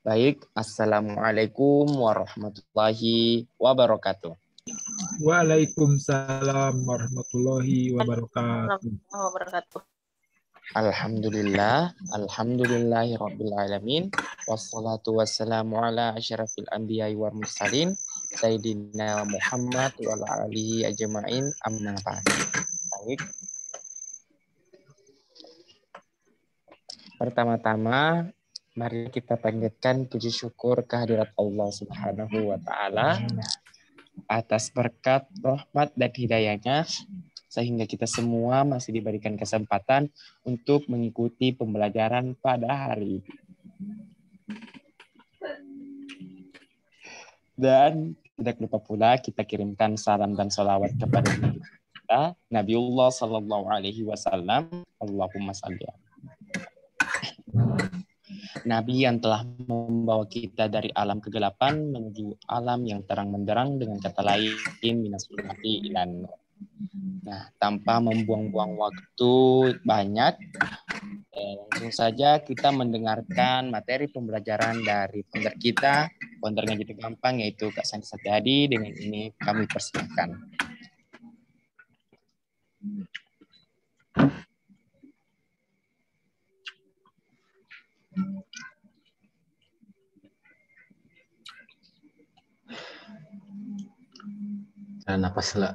Baik, Assalamualaikum warahmatullahi wabarakatuh. Waalaikumsalam warahmatullahi wabarakatuh. Alhamdulillahi rabbil alamin. Wassalatu wassalamu ala asyrafil anbiya'i wal mursalin Sayyidina Muhammad wa ala alihi ajma'in amma ba'd. Baik. Pertama-tama mari kita panjatkan puji syukur kehadirat Allah Subhanahu wa taala atas berkat, rahmat dan hidayahnya sehingga kita semua masih diberikan kesempatan untuk mengikuti pembelajaran pada hari ini. Dan tidak lupa pula kita kirimkan salam dan sholawat kepada kita, Nabiullah Sallallahu Alaihi Wasallam. Allahumma salli. Nabi yang telah membawa kita dari alam kegelapan menuju alam yang terang benderang, dengan kata lain minas sunnati ilan. Nah, tanpa membuang-buang waktu banyak, langsung saja kita mendengarkan materi pembelajaran dari founder kita, foundernya gitu gampang, yaitu Kak Sandi Satyadi. Dengan ini kami persilahkan. Napas lah.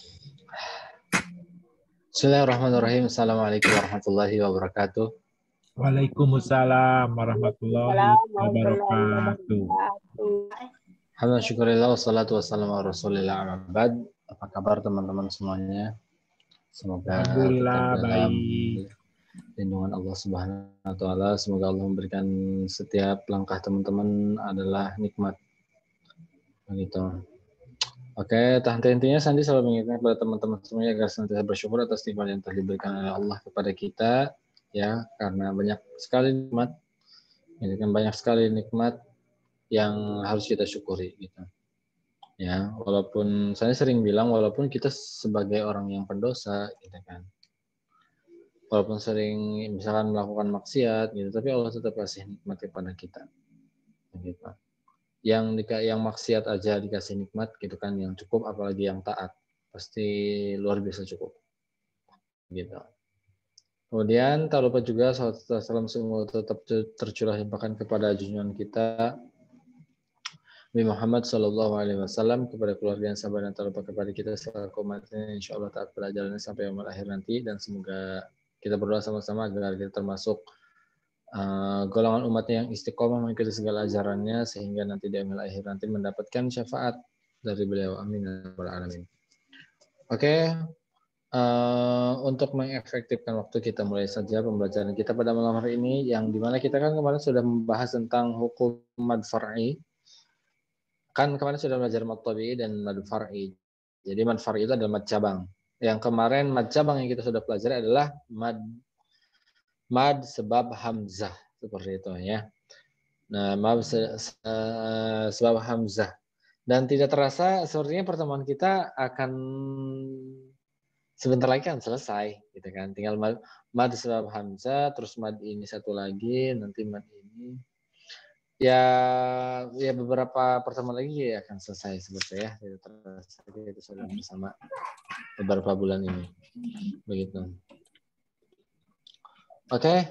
Bismillahirrahmanirrahim. Assalamualaikum warahmatullahi wabarakatuh. Waalaikumsalam warahmatullahi wabarakatuh. Alhamdulillah, syukurillah, wassalatu wassalamu ala rasulillah amabad. Apa kabar teman-teman semuanya? Semoga Alhamdulillah baik. Lindungan Allah Subhanahu wa taala. Semoga Allah memberikan setiap langkah teman-teman adalah nikmat. Begitu. Oke, intinya Sandi selalu mengingatkan kepada teman-teman semuanya agar senantiasa bersyukur atas nikmat yang telah diberikan oleh Allah kepada kita, ya, karena banyak sekali nikmat, ini kan banyak sekali nikmat yang harus kita syukuri, gitu. Ya, walaupun saya sering bilang, walaupun kita sebagai orang yang pendosa, gitu kan, walaupun sering misalkan melakukan maksiat, gitu, tapi Allah tetap kasih nikmat kepada kita, gitu. Yang maksiat aja dikasih nikmat gitu kan, yang cukup, apalagi yang taat, pasti luar biasa cukup, gitu. Kemudian tak lupa juga salam semua tetap tercurah limpahkan kepada junjungan kita Nabi Muhammad SAW, kepada keluarga dan sahabat, dan tak lupa kepada kita selaku umatnya, insya Allah taat pelajarannya sampai yang akhir nanti. Dan semoga kita berdoa sama-sama agar kita termasuk golongan umatnya yang istiqomah mengikuti segala ajarannya, sehingga nanti di akhir nanti mendapatkan syafaat dari beliau. Amin ya rabbal alamin. Oke, untuk mengefektifkan waktu, kita mulai saja pembelajaran kita pada malam hari ini, yang dimana kita kan kemarin sudah membahas tentang hukum mad far'i. Kan kemarin sudah belajar mad tabi'i dan mad far'i. Jadi mad far'i itu adalah mad cabang. Yang kemarin mad cabang yang kita sudah pelajari adalah mad sebab hamzah, seperti itu ya. Nah, mad sebab hamzah. Dan tidak terasa sepertinya pertemuan kita akan sebentar lagi kan selesai, gitu kan. Tinggal mad sebab hamzah, terus mad ini satu lagi, nanti mad ini. Ya beberapa pertemuan lagi akan selesai seperti ya. Tidak terasa kita sudah bersama beberapa bulan ini. Begitu. Oke,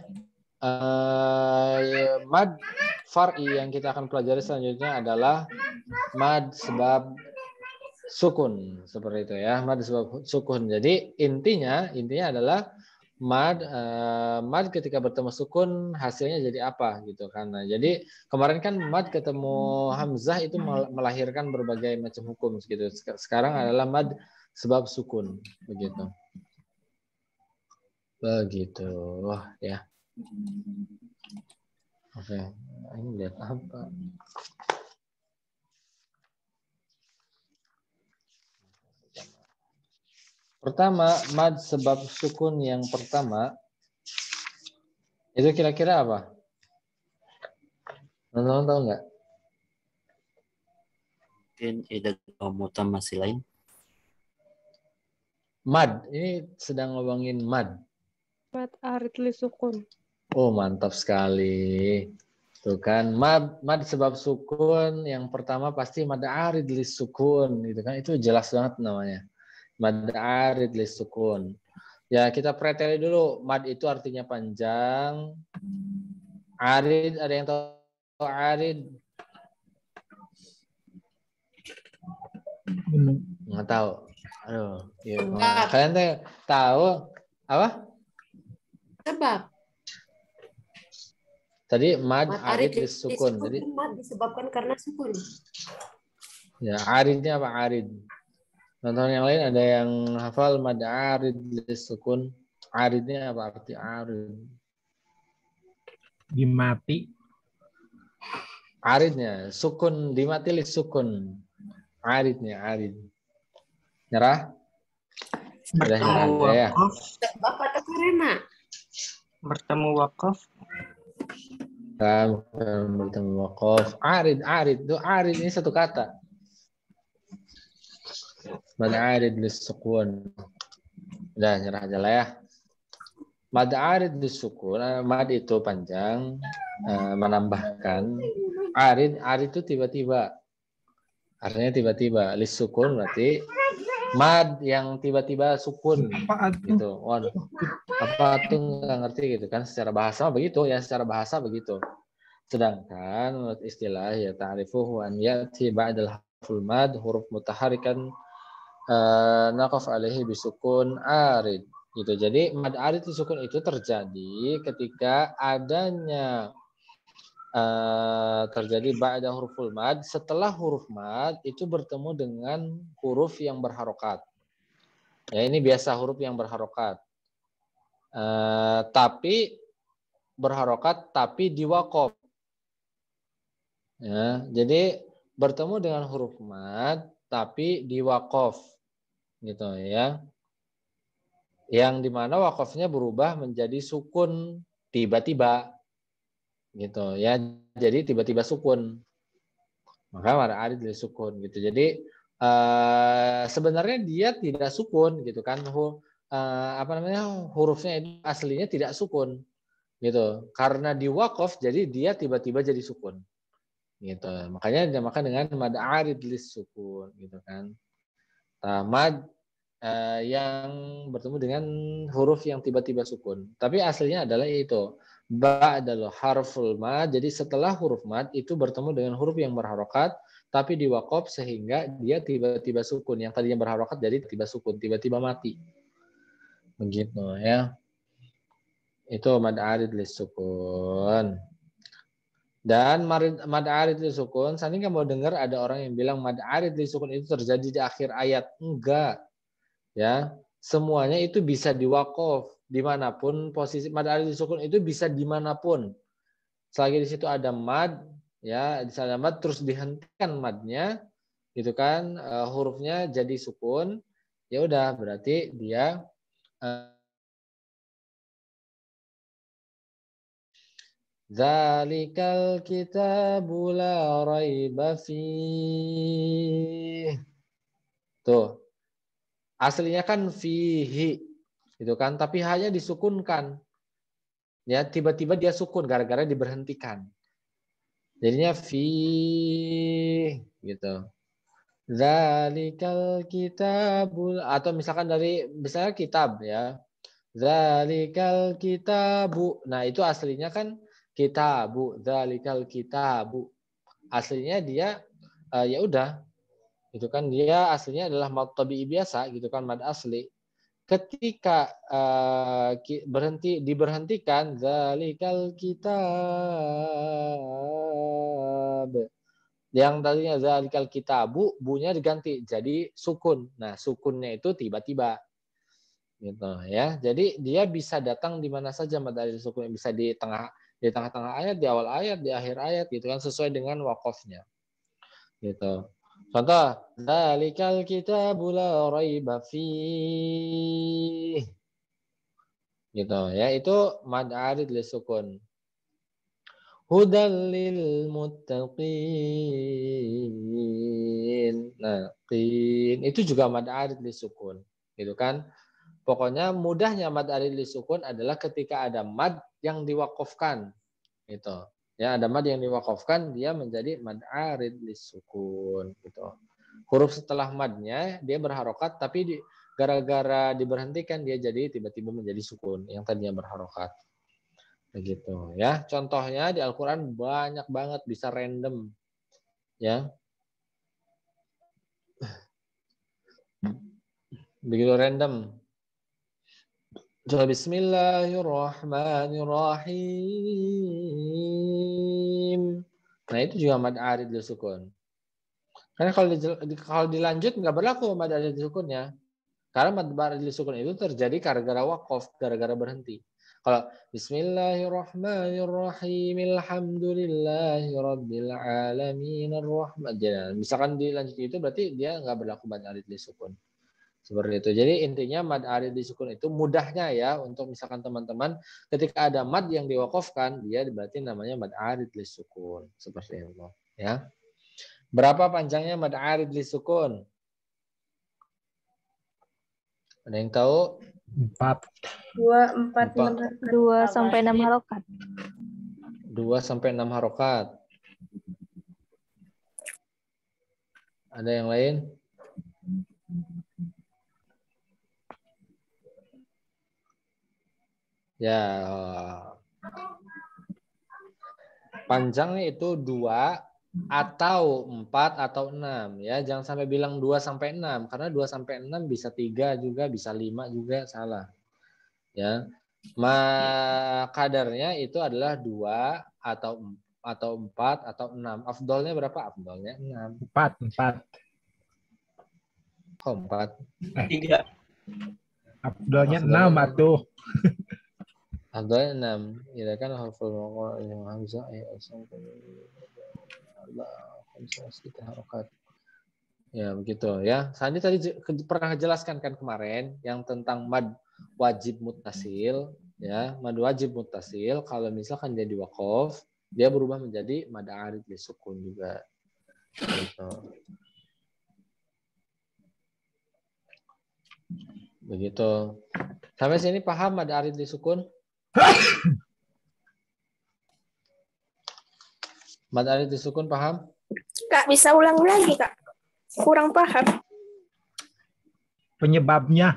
mad far'i yang kita akan pelajari selanjutnya adalah mad sebab sukun, seperti itu ya, mad sebab sukun. Jadi intinya adalah mad ketika bertemu sukun hasilnya jadi apa, gitu kan. Nah, jadi kemarin kan mad ketemu hamzah itu melahirkan berbagai macam hukum gitu. Sekarang adalah mad sebab sukun, begitu. Begitu, wah ya. Oke, ini lihat apa? Pertama, mad sebab sukun yang pertama itu kira-kira apa? Teman-teman tahu nggak? Mungkin ada komutan masih lain. Mad, ini sedang ngomongin mad. Mad arid li sukun. Oh, mantap sekali. Tuh kan, mad sebab sukun yang pertama pasti mad arid lis sukun, gitu kan? Itu jelas banget namanya. Mad arid lis sukun. Ya, kita preteli dulu. Mad itu artinya panjang. Arid, ada yang tahu arid? Nggak tahu. Aduh, ya. Kalian tahu apa? Sebab Tadi mad arid arid lis sukun. Jadi mad disebabkan karena sukun. ya, aridnya apa arid? Contoh yang lain ada yang hafal mad arid lis sukun. Aridnya apa arti arid? Dimati. Aridnya sukun, dimati lis sukun. Aridnya arid. Nyerah? Udah nyerah ya. Sebab atau karena? Bertemu wakaf. Kan bertemu wakaf. Arid itu arid ini satu kata. Mad arid lis sukun. Udah nyerah aja lah ya. Mad arid lis sukun. Mad itu panjang, menambahkan. Arid itu tiba-tiba. Artinya tiba-tiba. Lis sukun berarti mad yang tiba-tiba sukun. Gitu. Waduh. Apa tuh nggak ngerti gitu kan? Secara bahasa begitu ya. Secara bahasa begitu. Sedangkan menurut istilah ya ta'rifuhu an ya'ti ba'dal harful mad huruf mutaharikan naqaf alaihi bisukun arid gitu. Jadi mad arid disukun itu terjadi ketika adanya terjadi ba'da huruful mad, setelah huruf mad itu bertemu dengan huruf yang berharokat. Ya, ini biasa huruf yang berharokat. Tapi berharokat tapi diwaqaf. Ya, jadi bertemu dengan huruf mad tapi diwaqaf gitu ya. Yang dimana wakafnya berubah menjadi sukun tiba-tiba gitu ya. Jadi tiba-tiba sukun. Maka mad arid lis sukun gitu. Jadi sebenarnya dia tidak sukun gitu kan. Hurufnya itu aslinya tidak sukun gitu. Karena diwaqaf jadi dia tiba-tiba jadi sukun. Gitu. Makanya dinamakan dengan mad arid lis sukun gitu kan. Mad yang bertemu dengan huruf yang tiba-tiba sukun. Tapi aslinya adalah itu ba'dal harful mad. Jadi setelah huruf mad itu bertemu dengan huruf yang berharokat tapi diwaqaf sehingga dia tiba-tiba sukun. Yang tadinya berharokat jadi tiba sukun, tiba-tiba mati. Begitu ya. Itu mad arid lis sukun. Dan mad arid li sukun, Sani nggak mau dengar ada orang yang bilang mad arid li sukun itu terjadi di akhir ayat. Enggak. Ya, semuanya itu bisa diwaqaf dimanapun posisi mad arid li sukun itu bisa dimanapun. Selagi di situ ada mad, ya di sana mad terus dihentikan madnya, gitu kan, hurufnya jadi sukun, ya udah berarti dia Zalikal kitabu la raiba fih. Tuh. Aslinya kan fihi. Gitu kan, tapi hanya disukunkan. Ya, tiba-tiba dia sukun gara-gara diberhentikan. Jadinya fih gitu. Zalikal kitabul atau misalkan dari misalnya kitab ya. Zalikal kitabu. Nah, itu aslinya kan kitabu, dzalikal kitabu. Aslinya dia ya udah. Itu kan dia aslinya adalah mad tabi'i biasa gitu kan, mad asli. Ketika diberhentikan dzalikal kitab. Yang tadinya dzalikal kitabu, bunya diganti jadi sukun. Nah, sukunnya itu tiba-tiba. Gitu ya. Jadi dia bisa datang di mana saja mad arid sukun, bisa di tengah-tengah ayat, di awal ayat, di akhir ayat gitu kan sesuai dengan wakafnya. Gitu. Contoh, dzalikal kitabu la raiba fih. Gitu ya, itu mad arid li sukun. Hudal lil muttaqin. Nah, itu juga mad arid li sukun. Gitu kan? Pokoknya mudahnya mad arid li sukun adalah ketika ada mad yang diwakafkan. Gitu. Ya, ada mad yang diwakafkan, dia menjadi mad arid lisukun gitu. Huruf setelah madnya dia berharokat, tapi gara-gara diberhentikan dia jadi tiba-tiba menjadi sukun yang tadinya berharokat. Begitu ya. Contohnya di Al-Qur'an banyak banget, bisa random. Ya. Begitu random. Bismillahirrahmanirrahim. Nah, itu juga mad arid lisukun. Karena kalau dilanjut nggak berlaku mad arid lisukunnya. Karena mad arid lisukun itu terjadi gara-gara waqaf, gara-gara berhenti. Kalau Bismillahirrahmanirrahim, alhamdulillahirabbil alamin arrahman. Misalkan dilanjut itu berarti dia nggak berlaku mad arid lisukun. Seperti itu. Jadi intinya mad arid lisukun itu mudahnya ya untuk misalkan teman-teman ketika ada mad yang diwakafkan, dia berarti namanya mad arid lisukun. Seperti itu ya. Berapa panjangnya mad arid lisukun? Ada yang tahu? 4. 2 sampai 6 harokat. 2 sampai 6 harokat. Ada yang lain? Ya, panjangnya itu 2 atau 4 atau 6 ya. Jangan sampai bilang 2 sampai 6 karena 2 sampai 6 bisa 3 juga, bisa 5 juga, salah. Ya. Kadarnya itu adalah 2 atau 4 atau 6. Afdolnya berapa? Afdolnya 6. 4. Kok 4? 3. Afdalnya 6 atuh. Afdolnya 6. Ya kan huruful muqaddar yang hamzah ya begitu ya. Sandi tadi pernah jelaskan kan kemarin yang tentang mad wajib muttasil ya. Mad wajib muttasil kalau misalkan jadi waqaf dia berubah menjadi mad arid lisukun juga. Gitu. Begitu. Sampai sini paham mad arid lisukun? Mad arid lisukun paham? Kak, bisa ulang lagi, Kak? Kurang paham. Penyebab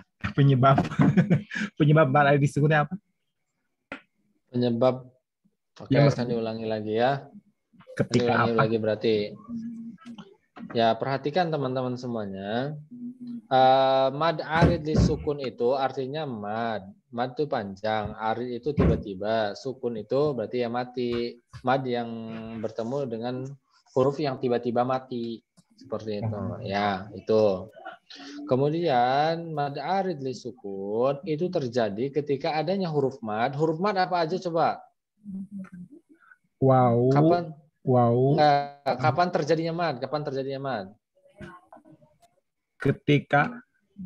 mad arid lisukunnya apa? Penyebab. Oke, saya diulangi lagi ya. Ketika Diulangi apa? lagi berarti. Ya, perhatikan teman-teman semuanya. Mad arid lisukun itu artinya mad. Mad itu panjang, arid itu tiba-tiba, sukun itu berarti ya mati. Mad yang bertemu dengan huruf yang tiba-tiba mati. Seperti itu. Ya, itu. Kemudian mad arid lisukun itu terjadi ketika adanya huruf mad. Huruf mad apa aja coba? Wow. Kapan terjadinya mad? Kapan terjadinya mad? Ketika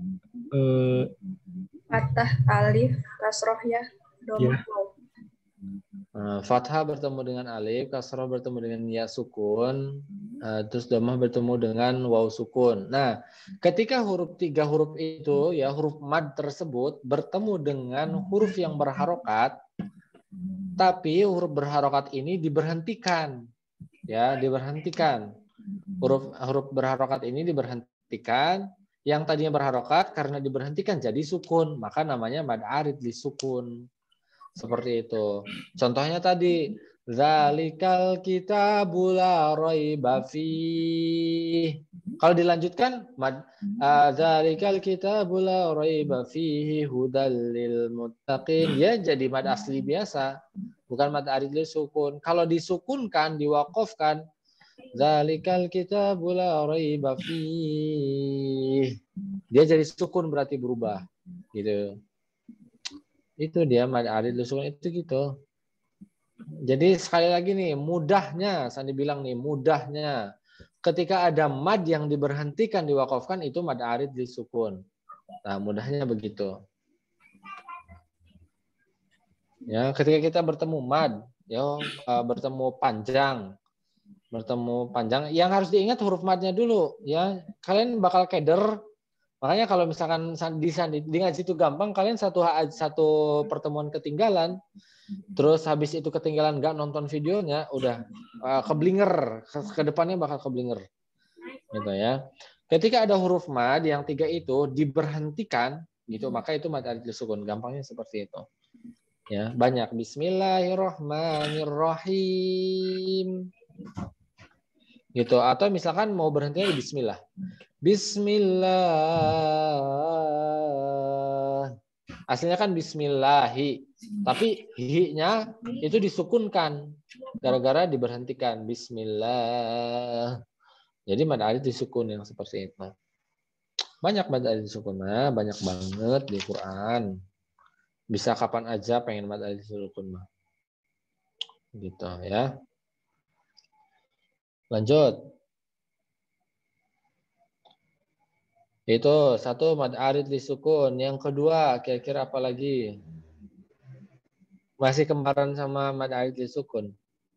Fathah, alif, kasroh ya, Ya. Fathah bertemu dengan alif, kasroh bertemu dengan ya sukun, terus dhammah bertemu dengan waw sukun. Nah, ketika tiga huruf itu ya huruf mad tersebut bertemu dengan huruf yang berharokat, tapi huruf berharokat ini diberhentikan, ya diberhentikan. Huruf berharokat ini diberhentikan. Yang tadinya berharokat karena diberhentikan jadi sukun, maka namanya mad arid lisukun. Seperti itu. Contohnya tadi, zalikal kitabul la raiba fihi. Kalau dilanjutkan, zalikal kitabul la raiba fihi hudal lil muttaqin. Ya jadi mad asli biasa, bukan mad arid lisukun. Kalau disukunkan, diwaqafkan, zalikal kitabul la raiba fihi. Dia jadi sukun berarti berubah, gitu. Itu dia mad arid lisukun itu gitu. Jadi sekali lagi nih, mudahnya, Sandi bilang nih, mudahnya ketika ada mad yang diberhentikan diwakafkan itu mad arid lisukun. Nah, mudahnya begitu. Ya, ketika kita bertemu mad, ya bertemu panjang, yang harus diingat huruf madnya dulu, ya. Kalian bakal keder Makanya kalau misalkan di ngaji itu gampang, kalian satu pertemuan ketinggalan, terus habis itu ketinggalan nggak nonton videonya, udah keblinger, ke depannya bakal keblinger, gitu ya. Ketika ada huruf mad yang 3 itu diberhentikan, gitu, maka itu mad alif sukun. Gampangnya seperti itu. Ya, banyak. Bismillahirrahmanirrahim. Gitu. Atau misalkan mau berhentinya di bismillah. Bismillah. Aslinya kan bismillahi. Tapi hi-nya itu disukunkan. Gara-gara diberhentikan. Bismillah. Jadi mad alif disukun yang seperti itu. Banyak mad alif disukun. Banyak banget di Quran. Bisa kapan aja pengen mad alif disukun mah. Gitu ya. Lanjut. Itu satu mad alif disukun. Yang kedua kira-kira apa lagi? Masih kembaran sama mad alif disukun.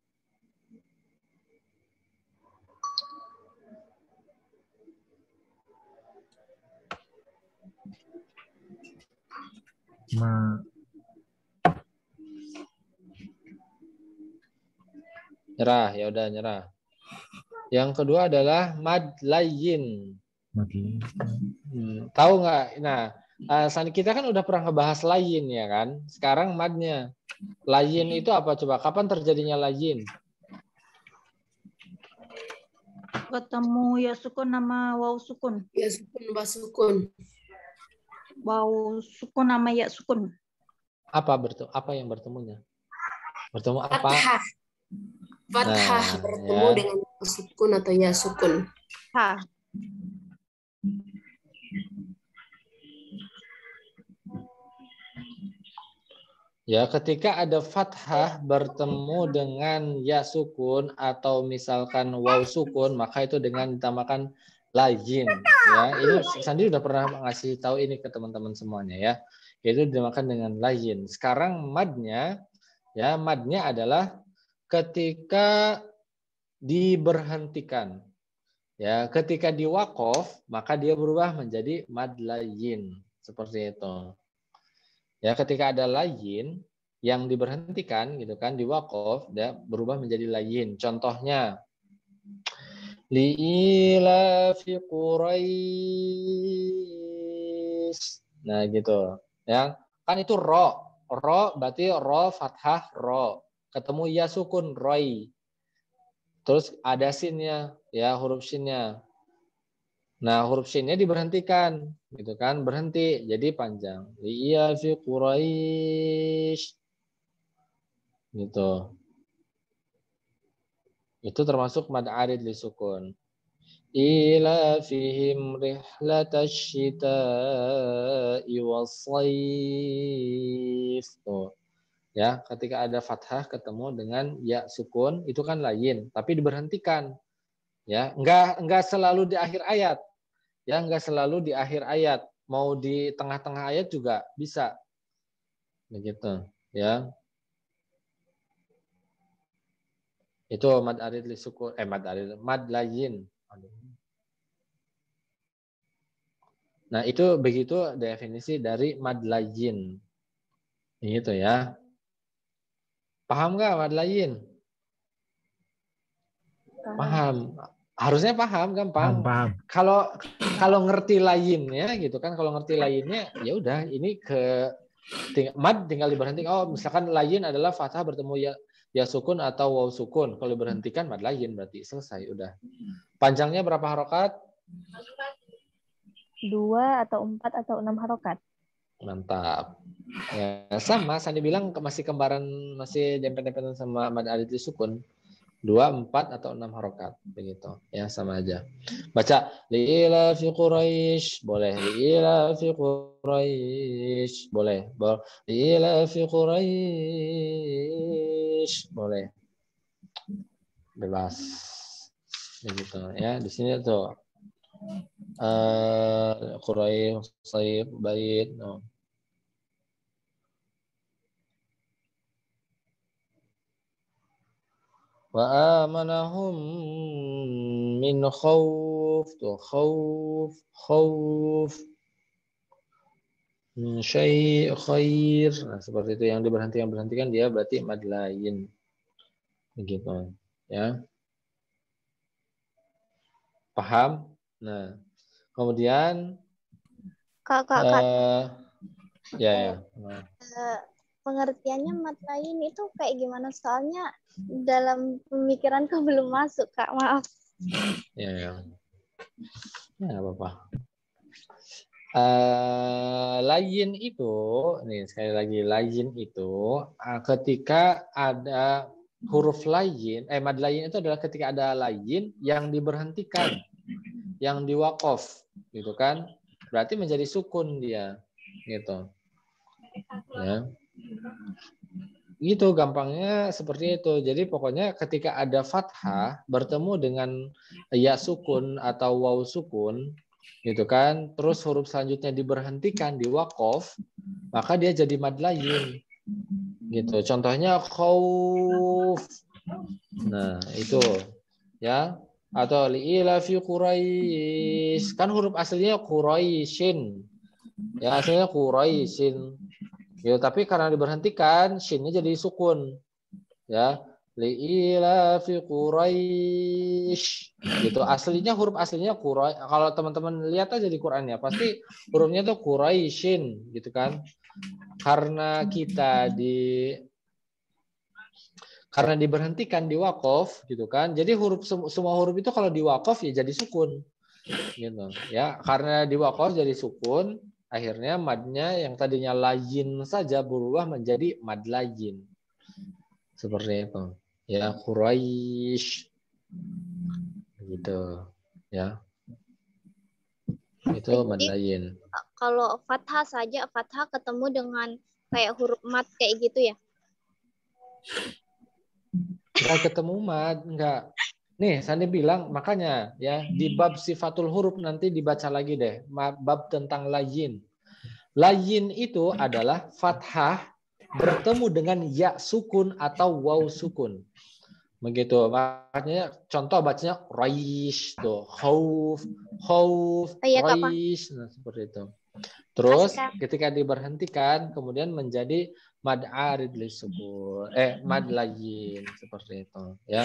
Nyerah, ya udah nyerah. Yang kedua adalah mad layyin. Tahu nggak? Nah, kita kan udah pernah ngebahas layyin ya kan? Sekarang madnya. Layyin itu apa coba? Kapan terjadinya layyin? Ketemu ya sukun nama waw sukun. Ya sukun, ba sukun. Waw sukun nama ya sukun. Apa yang bertemunya? Bertemu apa? Fathah. Fathah Nah, bertemu ya. dengan sukun atau ya sukun. Ha. Ya, ketika ada fathah bertemu dengan ya sukun atau misalkan waw sukun, maka itu dengan ditamakan layyin. Ya, ini Sandi udah pernah ngasih tahu ini ke teman-teman semuanya ya. Itu dinamakan dengan layyin. Sekarang madnya, ya madnya adalah ketika diberhentikan. Ya, ketika diwaqaf, maka dia berubah menjadi mad layyin. Seperti itu. Ya, ketika ada layyin yang diberhentikan gitu kan, diwaqaf, dia berubah menjadi layyin. Contohnya li'ilafi Quraisy. Nah, gitu. Ya, kan itu ro. Ro berarti ro fathah ro. Ketemu ya sukun roi. Terus ada sinnya, ya huruf sinnya. Nah, huruf shinnya diberhentikan, gitu kan? Berhenti, jadi panjang. Iya fi Quraisy. Gitu. Itu termasuk mad arid li sukun. Ila fihim rihlatash syita'i was-shaif. Tuh. Ya, ketika ada fathah ketemu dengan ya sukun, itu kan lain, tapi diberhentikan. Ya, enggak selalu di akhir ayat. Ya, enggak selalu di akhir ayat, mau di tengah-tengah ayat juga bisa, begitu, ya. Itu mad arid li sukun, mad layyin. Nah, itu begitu definisi dari mad layyin, gitu ya. Paham nggak mad layyin? Paham. Harusnya paham, gampang. Paham. Kalau ngerti lainnya gitu kan, kalau ngerti lainnya ya udah ini mad tinggal diberhentikan. Oh, misalkan lain adalah fathah bertemu ya sukun atau waw sukun. Kalau diberhentikan mad lain berarti selesai udah. Panjangnya berapa harokat? 2 atau 4 atau 6 harokat. Mantap. Ya, sama Sandi bilang masih kembaran, masih dempet-dempetan sama mad alif sukun. 2, 4 atau 6 harokat begitu ya, sama aja. Baca li'ila fi Quraisy boleh, li'ila fi Quraisy boleh, li'ila fi Quraisy boleh, bebas begitu ya. Di sini tuh Quraisy, Saib, Bait, no. Wa amanahum min khauf, tuh khauf Min syai' khair. Nah, seperti itu yang berhentikan dia berarti mad lain. Begitu, ya. Paham? Nah, kemudian Kak. Ya. Nah. Pengertiannya mad lain itu kayak gimana? Soalnya dalam pemikiranku belum masuk, Kak. Maaf. Ya, nggak apa-apa. Lain itu, nih sekali lagi, lain itu ketika ada huruf lain, mad lain itu adalah ketika ada lain yang diberhentikan, yang diwaqaf, gitu kan? Berarti menjadi sukun dia, gitu. Ya. Gitu gampangnya seperti itu. Jadi pokoknya ketika ada fathah bertemu dengan ya sukun atau waw sukun, gitu kan, terus huruf selanjutnya diberhentikan di waqaf, maka dia jadi mad lain, gitu. Contohnya khauf. Nah itu, ya. Atau li'ila fi Quraisy, kan huruf aslinya Quraisyin, ya aslinya Quraisyin. Ya, tapi karena diberhentikan, shinnya jadi sukun. Ya, li'ila fi Quraisy. Gitu. Aslinya huruf aslinya Quraisy. Kalau teman-teman lihat aja di Quran ya, pasti hurufnya tuh Quraisyin, gitu kan. Karena karena diberhentikan di waqaf, gitu kan. Jadi semua huruf itu kalau di waqaf ya jadi sukun. Gitu. Ya, karena di waqaf jadi sukun. Akhirnya madnya yang tadinya layin saja berubah menjadi mad layin. Seperti itu. Ya, Quraisy. Gitu. Ya. Itu mad layin. Kalau fathah saja, fathah ketemu dengan kayak huruf mad kayak gitu ya? Enggak ketemu mad, enggak. Nih, Sandi bilang, makanya ya di bab sifatul huruf nanti dibaca lagi deh, bab tentang layin. Layin itu adalah fathah bertemu dengan ya sukun atau waw sukun. Begitu. Makanya contoh bacanya Quraisy tuh, khauf, Quraisy, nah seperti itu. Terus ketika diberhentikan kemudian menjadi mad arid li sukun, mad layin seperti itu, ya.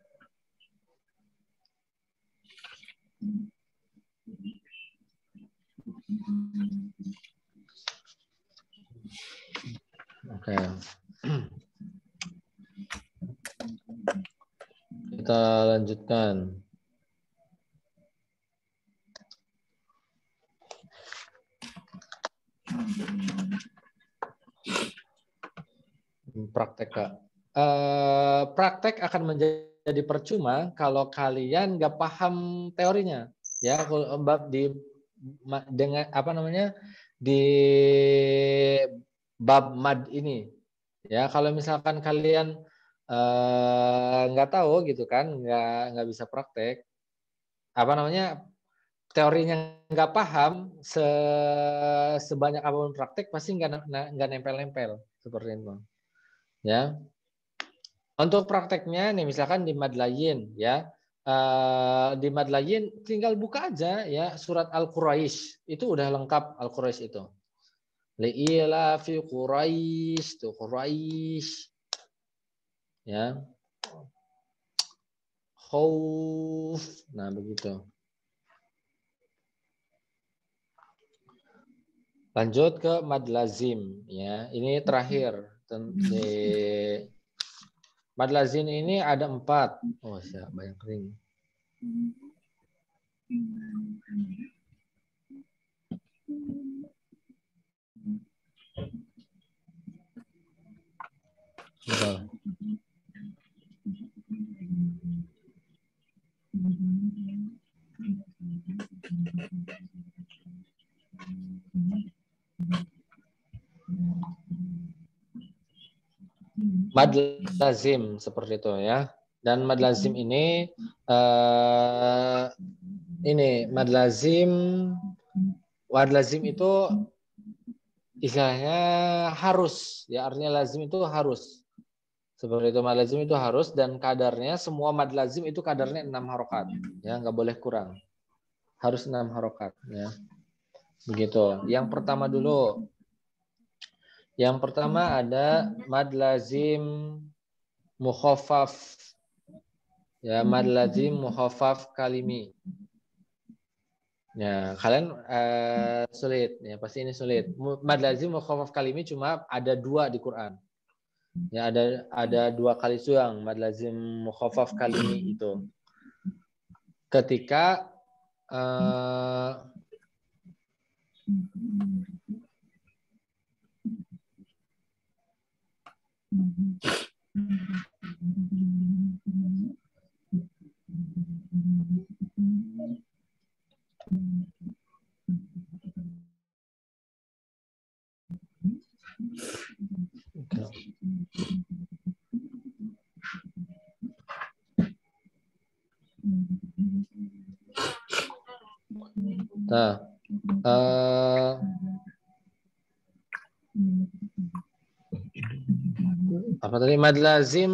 Oke. Kita lanjutkan. Praktek, Kak. Praktek akan menjadi percuma kalau kalian nggak paham teorinya. Ya, kalau bab dengan apa namanya di bab mad ini. Ya, kalau misalkan kalian nggak tahu gitu kan, nggak bisa praktek, apa namanya teorinya nggak paham, sebanyak apapun praktek pasti nggak nempel-nempel seperti itu. Ya, untuk prakteknya nih misalkan di mad layin, ya. Di mad layin tinggal buka aja ya surat Al-Quraisy, itu udah lengkap Al-Quraisy itu. Li'ila fi Quraisy, tuh Quraisy. Ya. Khauf. Nah, begitu. Lanjut ke mad lazim, ya. Ini terakhir. Mad lazim ini ada 4. Oh, siap, banyak kering. Betul. Mad lazim seperti itu ya. Dan mad lazim ini mad lazim itu istilahnya harus ya, artinya lazim itu harus. Seperti itu, mad lazim itu harus, dan kadarnya semua mad lazim itu kadarnya 6 harokat ya, nggak boleh kurang. Harus 6 harokat ya. Begitu. Yang pertama dulu Yang pertama ada mad lazim mukhaffaf. Ya, mad lazim mukhaffaf kalimi. Ya, kalian sulit. Ya, pasti ini sulit. Mad lazim mukhaffaf kalimi cuma ada 2 di Quran. Ya, ada 2 kali suang mad lazim mukhaffaf kalimi itu. Ketika nah, apa tadi mad lazim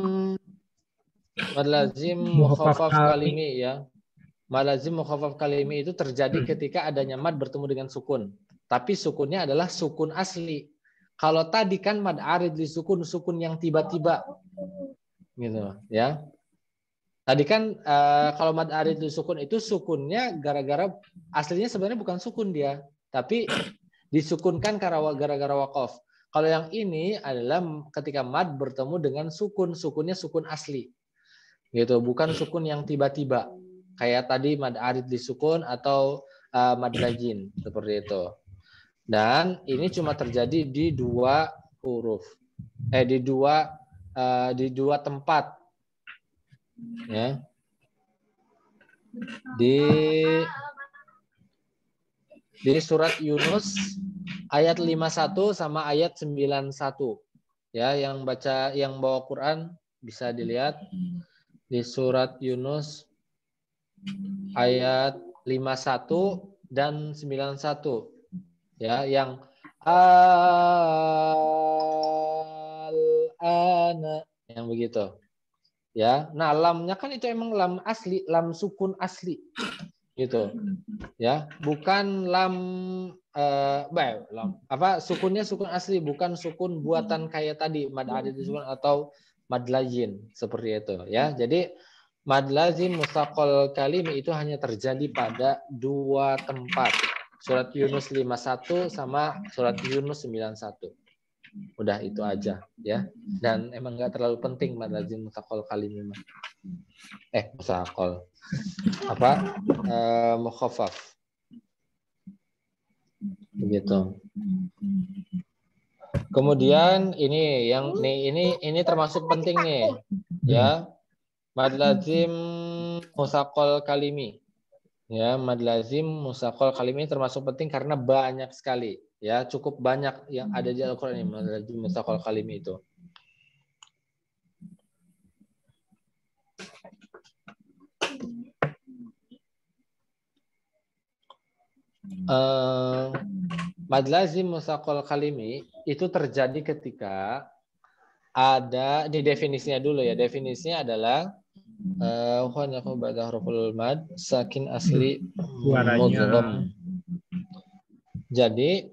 mukhaffaf kalimi ya. Mad lazim mukhaffaf kalimi itu terjadi ketika adanya mad bertemu dengan sukun. Tapi sukunnya adalah sukun asli. Kalau tadi kan mad arid li sukun yang tiba-tiba. Gitu ya. Tadi kan kalau mad arid li sukun itu sukunnya gara-gara aslinya sebenarnya bukan sukun dia, tapi disukunkan gara-gara waqaf. Kalau yang ini adalah ketika mad bertemu dengan sukunnya sukun asli. Gitu, bukan sukun yang tiba-tiba. Kayak tadi mad arid li sukun atau mad lajin seperti itu. Dan ini cuma terjadi di 2 huruf. Di dua tempat. Ya. Di surat Yunus ayat 51 sama ayat 91. Ya, yang bawa Quran bisa dilihat di surat Yunus ayat 51 dan 91. Ya, yang al-ana yang begitu. Ya, nah lamnya kan itu emang lam asli, lam sukun asli, gitu, ya, bukan lam sukunnya sukun asli, bukan sukun buatan kayak tadi mad arid sukun atau mad lazim seperti itu, ya. Jadi mad lazim mustaqal kalimi itu hanya terjadi pada 2 tempat, surat Yunus 51 sama surat Yunus 91. Udah itu aja ya, dan emang nggak terlalu penting mad lazim mustaqal kalimi mustaqal mukhaffaf begitu. Kemudian ini termasuk penting nih ya, mad lazim mustaqal kalimi ya, mad lazim mustaqal kalimi termasuk penting karena banyak sekali. Ya, cukup banyak yang ada di Al-Quran ini, mad lazim mustaqal kalimi itu. Mad lazim mustaqal kalimi itu terjadi ketika ada, di definisinya dulu ya. Definisinya adalah mad sakin asli mudgham. Jadi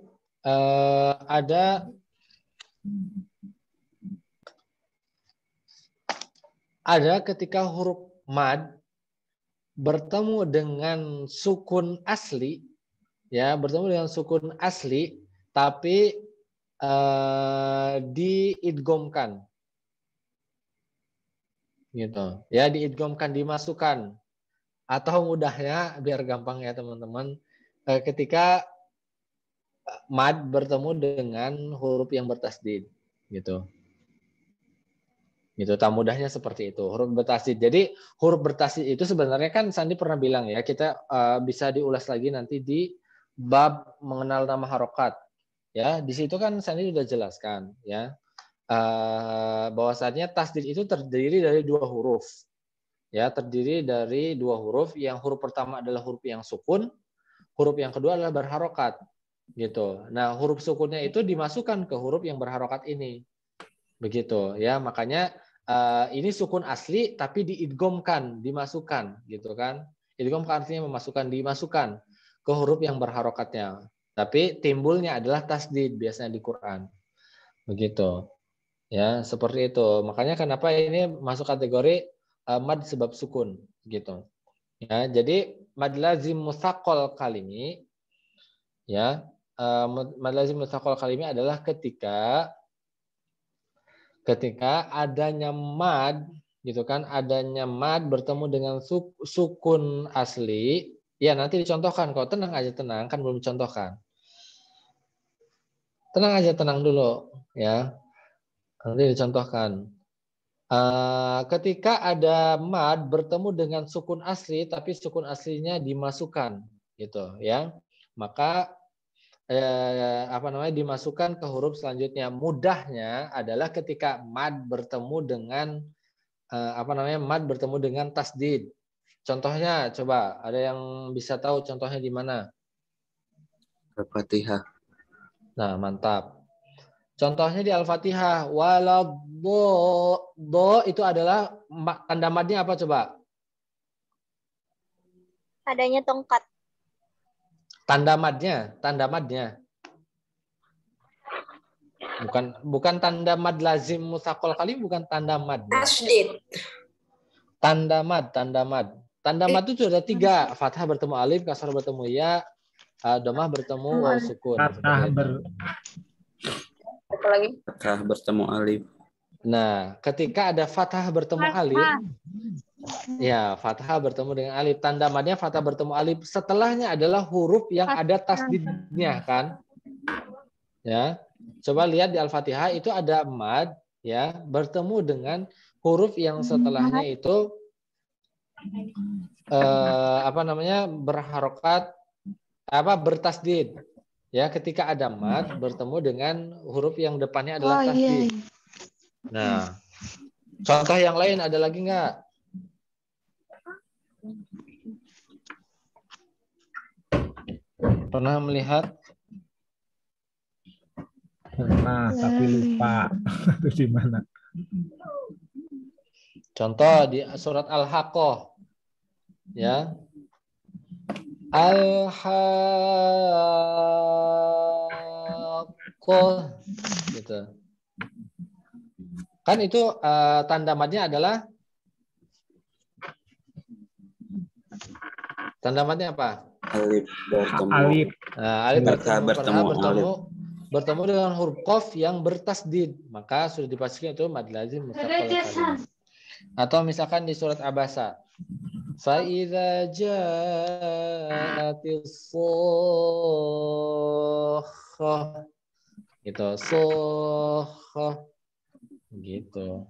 ada ketika huruf mad bertemu dengan sukun asli, ya, bertemu dengan sukun asli, tapi diidghamkan, gitu, ya, diidghamkan, dimasukkan, atau mudahnya biar gampang ya teman-teman, ketika mad bertemu dengan huruf yang bertasdid, gitu. Gitu, tak mudahnya seperti itu, huruf bertasdid. Jadi huruf bertasdid itu sebenarnya kan Sandi pernah bilang ya, kita bisa diulas lagi nanti di bab mengenal nama harokat. Ya, di situ kan Sandi sudah jelaskan ya, bahwasannya tasdid itu terdiri dari 2 huruf. Ya, terdiri dari 2 huruf. Yang huruf pertama adalah huruf yang sukun, huruf yang kedua adalah berharokat. Gitu. Nah, huruf sukunnya itu dimasukkan ke huruf yang berharokat ini, begitu ya. Makanya ini sukun asli tapi diidghamkan, dimasukkan, gitu kan. Idgham artinya dimasukkan ke huruf yang berharokatnya. Tapi timbulnya adalah tasdid biasanya di Quran. Begitu. Ya, seperti itu. Makanya kenapa ini masuk kategori mad sebab sukun gitu. Ya, jadi mad lazim mutsaqal kalimi ya, mad lazim mutsaqal kalimi adalah ketika adanya mad gitu kan, adanya mad bertemu dengan sukun asli. Ya, nanti dicontohkan. Kalau tenang aja, tenang, kan belum dicontohkan. Tenang aja, tenang dulu ya. Nanti dicontohkan. Ketika ada mad bertemu dengan sukun asli, tapi sukun aslinya dimasukkan, gitu ya, maka dimasukkan ke huruf selanjutnya. Mudahnya adalah ketika mad bertemu dengan mad bertemu dengan tasdid. Contohnya, coba ada yang bisa tahu contohnya di mana? Al-Fatihah. Nah, mantap. Contohnya di Al-Fatihah, do itu adalah tanda madnya apa coba? Adanya tongkat. Tanda madnya. Bukan tanda mad lazim mutsaqal kalim, bukan tanda madnya. Tasydid. Tanda mad. Tanda mad itu sudah 3, fathah bertemu alif, kasrah bertemu ya, dhammah bertemu waw sukun. Fathah Apa lagi? Fathah bertemu alif. Nah, ketika ada fathah bertemu alif, ya, fathah bertemu dengan alif. Tanda madnya fathah bertemu alif. Setelahnya adalah huruf yang ada tasdidnya, kan? Ya, coba lihat di Al-Fatihah itu ada mad, ya, bertemu dengan huruf yang setelahnya itu berharokat, bertasdid. Ya, ketika ada mad bertemu dengan huruf yang depannya adalah tasdid. Nah, contoh yang lain ada lagi nggak? Pernah melihat? Pernah, tapi lupa itu di mana. Contoh di surat Al-Haqqah, ya. Al-Haqqah, gitu. Kan itu tanda madnya adalah apa? Alif bertemu. Alif. Alif bertemu alif. dengan huruf qaf yang bertasdid, maka sudah dipastikan itu mad lazim mutsaqal kalim. Atau misalkan di surat Abasa, fa idza ja'atis shakhah, gitu, shakhah, gitu.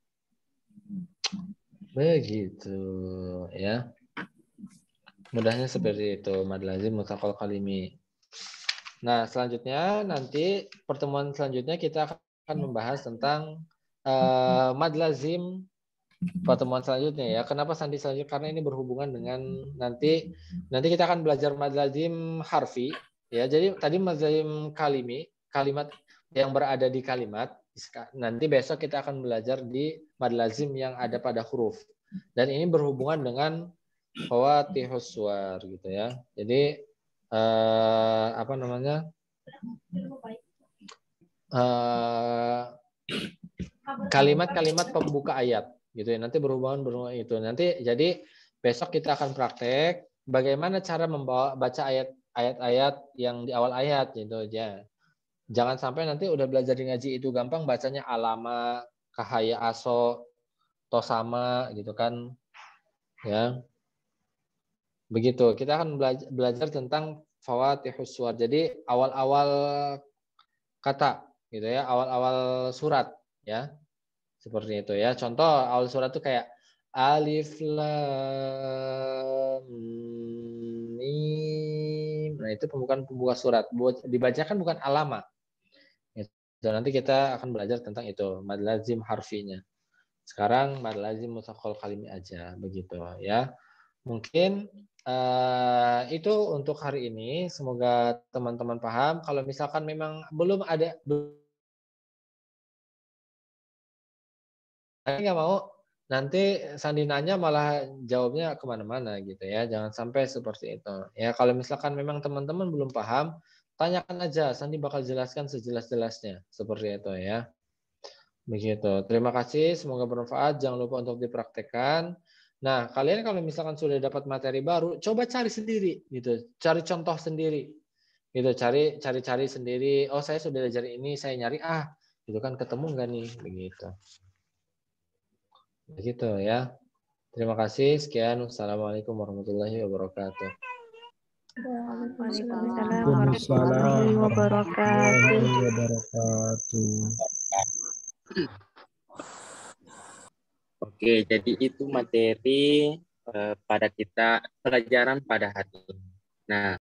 Begitu, ya. Mudahnya seperti itu, mad lazim mutsaqal kalimi. Nah, selanjutnya nanti pertemuan selanjutnya kita akan membahas tentang mad lazim. Pertemuan selanjutnya ya. Kenapa sandi selanjutnya? Karena ini berhubungan dengan nanti kita akan belajar mad lazim harfi ya. Jadi tadi mad lazim kalimi, kalimat yang berada di kalimat. Nanti besok kita akan belajar di mad lazim yang ada pada huruf. Dan ini berhubungan dengan fawatihus suwar gitu ya. Jadi kalimat-kalimat pembuka ayat gitu ya. Nanti berhubungan itu. Nanti jadi besok kita akan praktek bagaimana cara baca ayat-ayat yang di awal ayat gitu aja. Jangan sampai nanti udah belajar di ngaji itu gampang bacanya alama, kahaya aso, tosama gitu kan. Ya. Begitu, kita akan belajar tentang fawatihus suwar. Jadi awal-awal kata gitu ya, awal-awal surat ya. Seperti itu ya. Contoh awal surat itu kayak alif lam mim. Nah, itu pembuka surat. Dibacakan bukan alama. Gitu. Nanti kita akan belajar tentang itu, mad lazim harfinya. Sekarang mad lazim mutsaqal kalimi aja begitu ya. Mungkin itu untuk hari ini. Semoga teman-teman paham. Kalau misalkan memang belum ada, nggak mau, nanti sandinanya malah jawabnya kemana-mana gitu ya. Jangan sampai seperti itu. Ya, kalau misalkan memang teman-teman belum paham, tanyakan aja, Sandi bakal jelaskan sejelas-jelasnya seperti itu ya. Begitu. Terima kasih, semoga bermanfaat. Jangan lupa untuk dipraktekkan. Nah, kalian kalau misalkan sudah dapat materi baru, coba cari sendiri gitu. Cari contoh sendiri. Gitu, cari sendiri. Oh, saya sudah belajar ini, saya nyari itu kan ketemu enggak nih, begitu. Begitu ya. Terima kasih. Sekian. Wassalamualaikum warahmatullahi wabarakatuh. Waalaikumsalam Waalaikumsalam warahmatullahi warahmatullahi wabarakatuh. wabarakatuh. Oke, jadi itu materi pada kita pelajaran pada hari ini. Nah,